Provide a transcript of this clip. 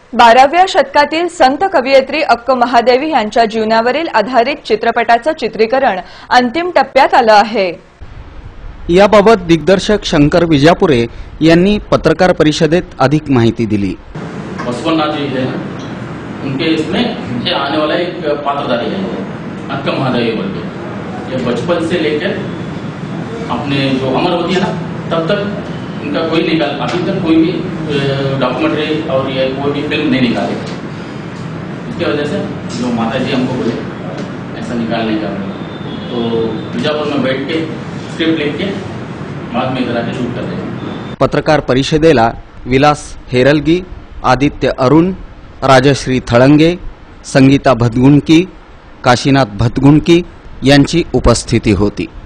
12व्या शतकातील संत कवयित्री अक्क महादेवी यांच्या जीवनावरील आधारित चित्रपटाचं चित्रीकरण अंतिम टप्प्यात आलं आहे। याबाबत दिग्दर्शक शंकर विजापुरे यांनी पत्रकार परिषदेत अधिक माहिती दिली। बसवन्नाथ जी है उनके इसमें ये आने वाला एक पात्रधारी है अक्क महादेवी बोल के। ये बचपन से लेकर अपने जो अमर होती है ना तब तक उनका कोई निकाल अभी तक कोई भी डॉक्यूमेंट्री और ये कोई भी फिल्म नहीं निकाले। इसकी वजह से जो माता जी हमको बोले ऐसा निकालने का, तो बीजापुर में बैठ के स्क्रिप्ट लिख के बाद में इधर आके शूट कर देंगे। पत्रकार परिषदेला विलास हेरलगी, आदित्य अरुण, राजश्री थळंगे, संगीता भतगुंडकी, काशीनाथ भतगुंडकी यांची उपस्थिती होती।